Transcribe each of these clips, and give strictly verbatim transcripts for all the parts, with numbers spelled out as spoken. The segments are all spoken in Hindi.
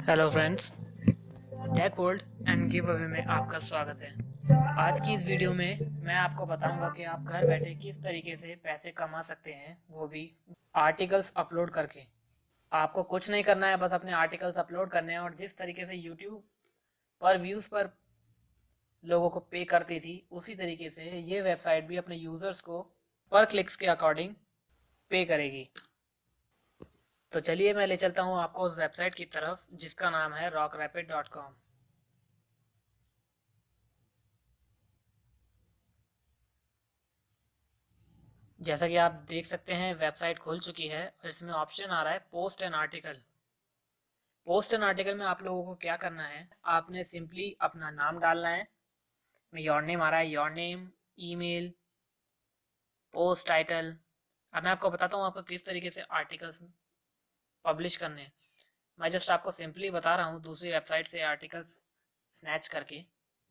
Hello friends, tech world and give away में आपका स्वागत है। आज की इस वीडियो में मैं आपको बताऊंगा कि आप घर बैठे किस तरीके से पैसे कमा सकते हैं, वो भी आर्टिकल्स अपलोड करके। आपको कुछ नहीं करना है, बस अपने आर्टिकल्स अपलोड करने हैं और जिस तरीके से यूट्यूब पर व्यूज़ पर लोगों को पे करती थी, उसी तरीके से ये वेबसाइट भी अपने यूज़र्स को पर क्लिक्स के अकॉर्डिंग पे करेगी। तो चलिए मैं ले चलता हूँ आपको उस वेबसाइट की तरफ जिसका नाम है रॉक रैपिड डॉट कॉम। जैसा कि आप देख सकते हैं वेबसाइट खुल चुकी है और इसमें ऑप्शन आ रहा है post an article. Post an article में आप लोगों को क्या करना है, आपने सिंपली अपना नाम डालना है। योर नेम आ रहा है, your name, email, post title. अब मैं आपको बताता हूँ आपको किस तरीके से आर्टिकल्स पब्लिश करने हैं। मैं जस्ट आपको सिंपली बता रहा हूँ दूसरी वेबसाइट से आर्टिकल्स स्नैच करके।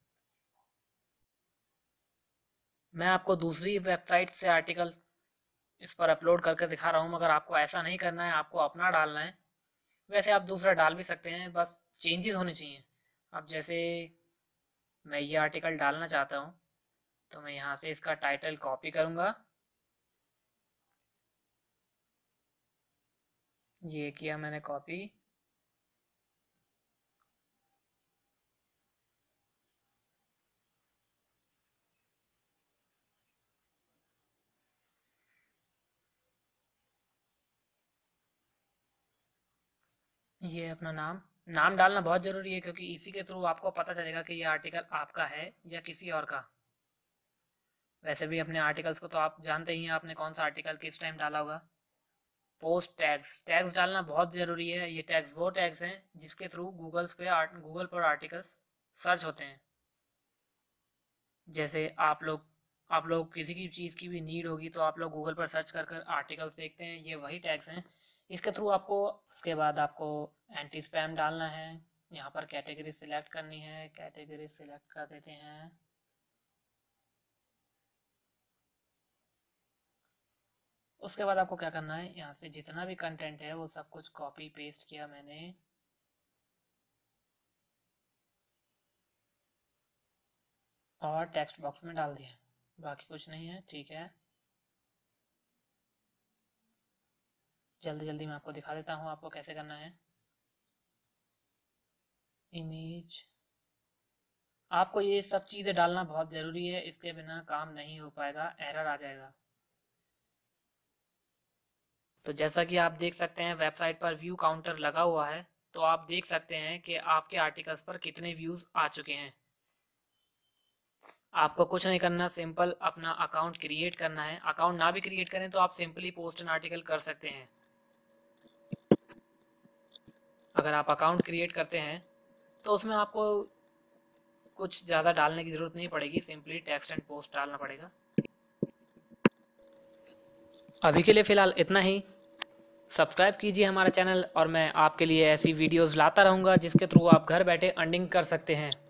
मैं आपको दूसरी वेबसाइट से आर्टिकल इस पर अपलोड करके दिखा रहा हूँ, मगर आपको ऐसा नहीं करना है, आपको अपना डालना है। वैसे आप दूसरा डाल भी सकते हैं, बस चेंजेस होने चाहिए। अब जैसे मैं ये आर्टिकल डालना चाहता हूँ तो मैं यहाँ से इसका टाइटल कॉपी करूँगा, ये किया मैंने कॉपी। ये अपना नाम नाम डालना बहुत ज़रूरी है, क्योंकि इसी के थ्रू आपको पता चलेगा कि ये आर्टिकल आपका है या किसी और का। वैसे भी अपने आर्टिकल्स को तो आप जानते ही हैं, आपने कौन सा आर्टिकल किस टाइम डाला होगा। पोस्ट टैग्स टैग्स डालना बहुत ज़रूरी है। ये टैग्स वो टैग्स हैं जिसके थ्रू गूगल्स पे आर्ट गूगल पर आर्टिकल्स सर्च होते हैं। जैसे आप लोग आप लोग किसी की चीज़ की भी नीड होगी तो आप लोग गूगल पर सर्च कर कर आर्टिकल्स देखते हैं, ये वही टैग्स हैं। इसके थ्रू आपको उसके बाद आपको एंटी स्पैम डालना है। यहाँ पर कैटेगरी सिलेक्ट करनी है, कैटेगरी सिलेक्ट कर देते हैं। उसके बाद आपको क्या करना है, यहाँ से जितना भी कंटेंट है वो सब कुछ कॉपी पेस्ट किया मैंने। और टेक्स्ट बॉक्स में डाल दिया, बाकी कुछ नहीं है। ठीक है, जल्दी जल्दी मैं आपको दिखा देता हूँ आपको कैसे करना है। इमेज, आपको ये सब चीज़ें डालना बहुत ज़रूरी है, इसके बिना काम नहीं हो पाएगा, एरर आ जाएगा। तो जैसा कि आप देख सकते हैं वेबसाइट पर व्यू काउंटर लगा हुआ है, तो आप देख सकते हैं कि आपके आर्टिकल्स पर कितने व्यूज़ आ चुके हैं। आपको कुछ नहीं करना, सिंपल अपना अकाउंट क्रिएट करना है। अकाउंट ना भी क्रिएट करें तो आप सिंपली पोस्ट एन आर्टिकल कर सकते हैं। अगर आप अकाउंट क्रिएट करते हैं तो उसमें आपको कुछ ज़्यादा डालने की ज़रूरत नहीं पड़ेगी, सिंपली टेक्स्ट एंड पोस्ट डालना पड़ेगा। अभी के लिए फ़िलहाल इतना ही। सब्सक्राइब कीजिए हमारा चैनल और मैं आपके लिए ऐसी वीडियोस लाता रहूँगा जिसके थ्रू आप घर बैठे अर्निंग कर सकते हैं।